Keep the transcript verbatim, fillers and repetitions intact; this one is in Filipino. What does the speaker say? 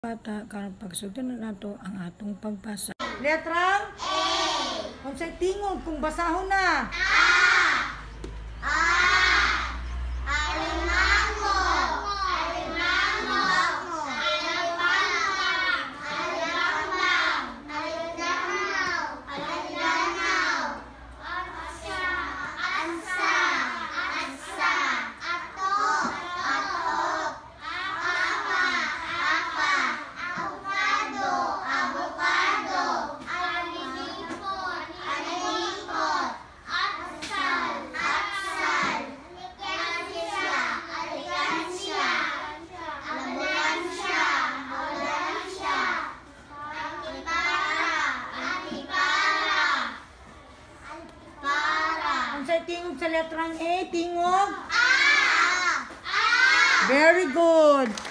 Bata karon pagsulti na nato ang atong pagbasa. Letrang A. Unsay tingog kung basahon na? A. A. Alimango. Alimango. Alipang. Alipang. Alidanaw. Alidanaw. Atsa. Atsa. Atsa. Atok. Atok. Apa. Apa. Avocado. Avocado. Alilipot. Alilipot. Atsal. Atsal. Alikansya. Alikansya. Ambulansya. Ambulansya. Antipara. Antipara. Antipara. Unsay tingog sa letrang A? Tingog? A. A. Very good.